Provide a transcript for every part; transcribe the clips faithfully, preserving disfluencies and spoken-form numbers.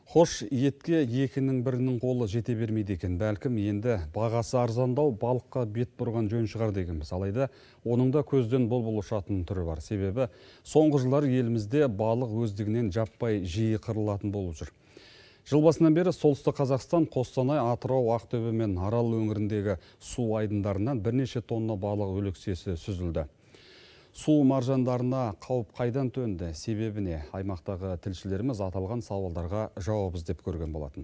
Хош, етке екінің бірінің қолы жете бермейді екен. Бәлкім енді бағасы арзандау балыққа бет бұрған жөн шығар дегенбіз. Алайда оның да көзден бұл-бұл ұшатын түрі бар. Себебі соңғы жылдар елімізде балық өздігінен жаппай жиі қырылатын болып жүр. Жыл басынан бері Солтүстік Қазақстан, Қостанай, Атырау, Ақтөбе мен Арал өңіріндегі су айдындарынан бірнеше тонна балық өлексесі сүзілді. Су маржандарына қауіп қайдан төнді, себебіне аймақтағы тілшілеріміз аталған сауалдарға жауап іздеп көрген болатын.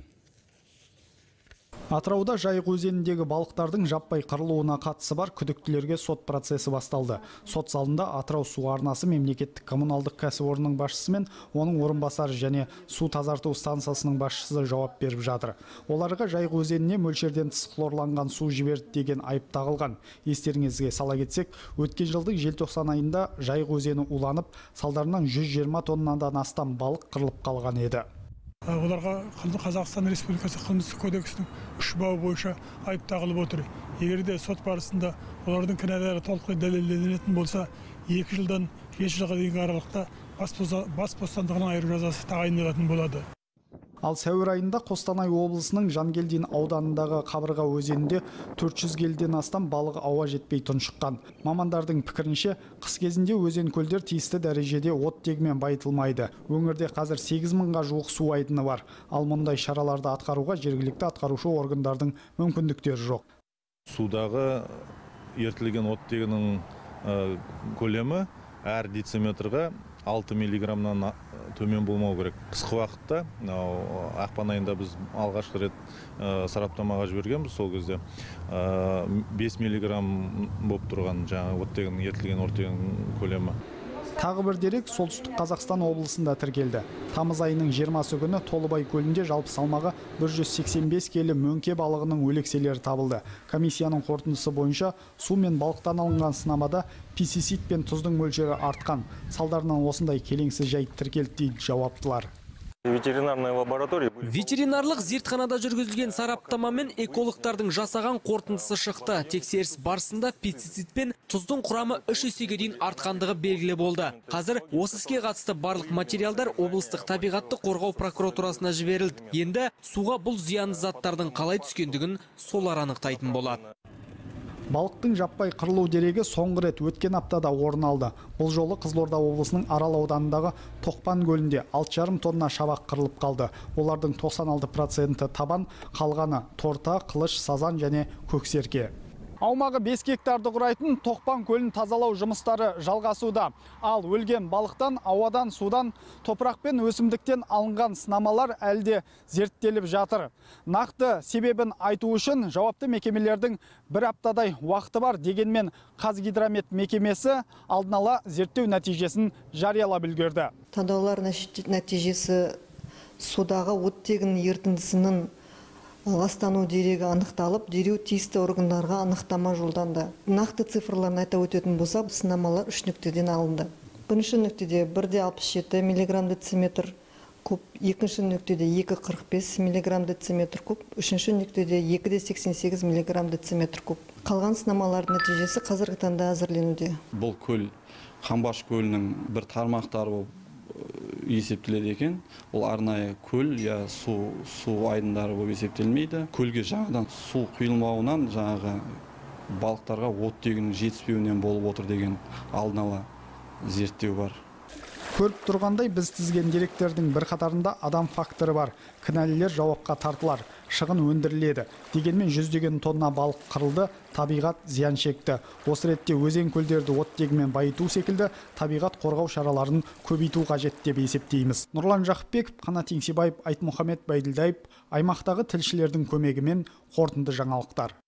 Атырауда Жайық өзеніндегі балықтардың жаппай қырылуына қатысы бар күдіктілерге сот процесі басталды. Сот залында Атырау су арнасы мемлекеттік коммуналдық кәсіпорнының басшысы мен оның орынбасары және су тазарту станциясының басшысы жауап беріп жатыр. Оларға Жайық өзеніне мөлшерден тыс хлорланған су жіберді деген айып тағылған. Естеріңізге сала кетсек, өткен жылдың желтоқсан айында Жайық өзені уланып, салдарынан жүз жиырма тоннадан астам балық қырылып қалған еді. Оларға Қазақстан Республикасы қылмыстық кодексінің үш бабы бойынша айып тағылып отыр. Егер де сот барысында олардың кінәлары толықтай дәлелденетін болса, екі жылдан жеті жылға дейінгі аралықта бас бостандығынан айыру жазасы тағайындалатын болады. Ал сәуір айында Қостанай облысының Жангелдин ауданындағы Қабырға өзенінде төрт жүз келіден астам балық ауа жетпей тұншыққан. Мамандардың пікірінше, қыс кезінде өзен көлдер тиісті дәрежеде оттегімен байытылмайды. Өңірде қазір сегіз мыңға жуық су айдыны бар. Ал мұндай шараларды атқаруға жергілікті атқарушы органдардың мүмкіндіктері жоқ. Судағы ертілген оттегінің көлемі әр дециметрға алты миллиграммнан төмен болмау керек. Қысқы уақытта, ақпан айында біз алғашқы рет сараптамаға жібергенбіз, сол кезде бес миллиграмм болып тұрған жаңа оттегінің, ертілген оттегінің көлемі. Тағы бір дерек Солтүстік Қазақстан облысында тіркелді. Тамыз айының жиырмасы күні Толыбай көлінде жалпы салмағы бір жүз сексен бес келі мөңке балығының өлекселері табылды. Комиссияның қорытындысы бойынша су мен балықтан алынған сынамада пестицид пен тұздың мөлшері артқан. Салдарынан осындай келеңсіз жайт тіркелді дейді жауаптылар. Ветеринарлық зертханада жүргізілген сараптама мен экологтардың жасаған қорытындысы шықты. Тексеріс барысында пестицид пен тұздың құрамы үш есеге дейін артқандығы белгілі болды. Қазір осы іске қатысты барлық материалдар облыстық табиғатты қорғау прокуратурасына жіберілді. Енді суға бұл зиянды заттардың қалай түскендігін солар анықтайтын болады. Балықтың жаппай қырылу дерегі соңғы рет өткен аптада орын алды. Бұл жолы Қызылорда облысының Арал ауданындағы Тоқпан көлінде алты жарым тонна шабақ қырылып қалды. Олардың тоқсан алты проценті табан, қалғаны торта, қылыш, сазан және көксерке. Аумағы бес гектарды құрайтын Тоқпан көлін тазалау жұмыстары жалғасуда. Ал өлген балықтан, ауадан, судан, топырақ пен өсімдіктен алынған сынамалар әлде зерттеліп жатыр. Нақты себебін айту үшін жауапты мекемелердің бір аптадай уақыты бар, дегенмен Қазгидромет мекемесі алдын ала зерттеу нәтижесін жариялап үлгерді. Талдаулар нәтижесі судағы оттегінің ерітіндісінің ластану дерегі анықталып, дереу тиісті органдарға анықтама жолданды. Нақты цифрларын айта өтетін болса, сынамалар үш нүктеден алынды. Бірінші нүктеде бір де алпыс жеті миллиграмм дециметр куб, екінші нүктеде екі жүз қырық бес миллиграмм дециметр куб, үшінші нүктеде екі де сексен сегіз миллиграмм дециметр куб. Қалған сынамалардың нәтижесі қазіргі таңда әзірленуде. Бұл көл Қамбаш көлінің бір тармақтары болып есептеледі екен. Ол арнайы көл, я су су айдындары болып есептелмейді. Көлге жаңадан су құйылмауынан жаңағы балықтарға оттегінің жетіспеуінен болып отыр деген алдын ала зерттеу бар. Көріп тұрғандай, біз тізген деректердің бір қатарында адам факторы бар. Кінәлілер жауапқа тартылар, шығын өндіріледі. Дегенмен жүздеген тонна балық қырылды, табиғат зиян шекті. Осы ретте өзен көлдерді оттегімен байыту секілді табиғат қорғау шараларын көбейту қажет деп есептейміз. Нұрлан Жақыпбеков, Қанат Еңсебаев, Айтмұхамед Байділдаев, аймақтағы тілшілердің көмегімен қорытынды жаңалықтар.